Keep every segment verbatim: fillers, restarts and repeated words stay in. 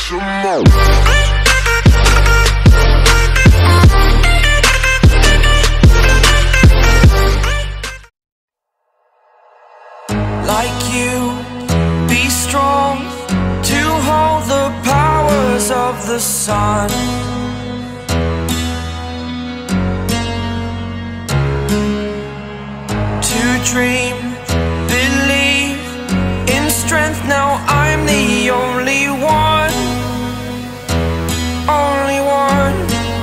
some more. Like you, be strong to hold the powers of the sun. To dream, believe in strength. Now I'm the only one, only one.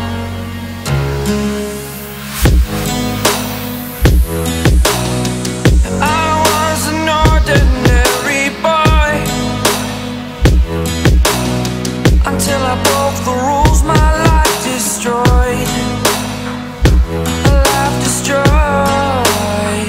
I was an ordinary boy until I broke the rules. My life destroyed, a life destroyed.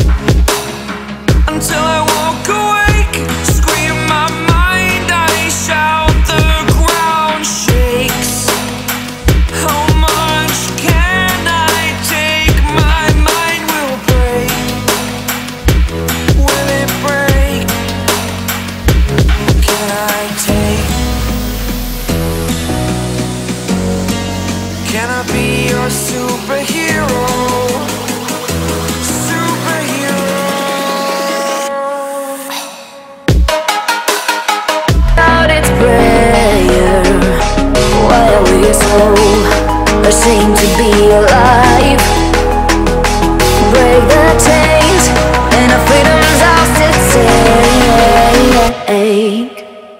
Until I woke awake, scream my mind, I shout, the ground shakes. How much can I take? My mind will break. Will it break? Can I take? Can I be your superhero? Ashamed to be alive. Break the chains and our freedom's ours to take.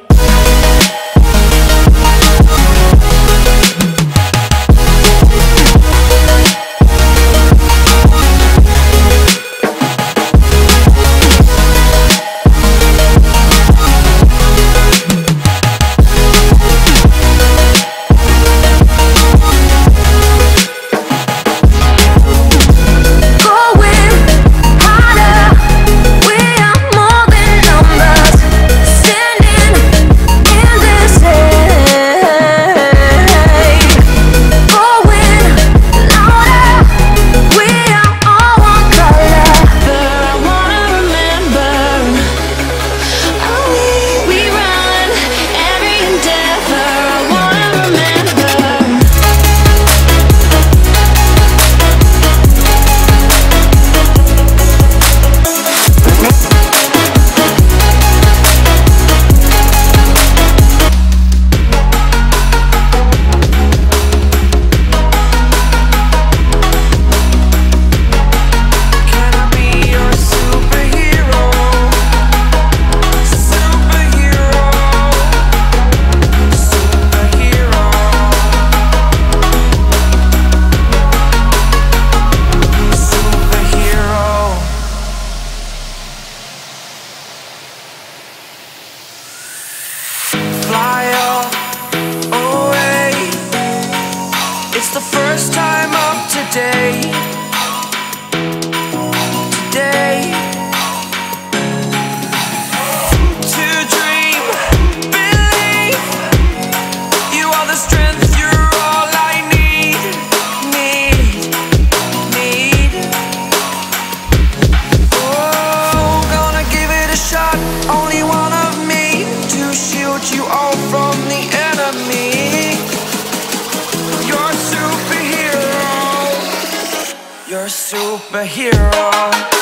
It's the first time of today, today. To dream, believe, you are the strength, you're all I need, need, need. Oh, gonna give it a shot, only one of me, to shield you all from the enemy. You're a superhero.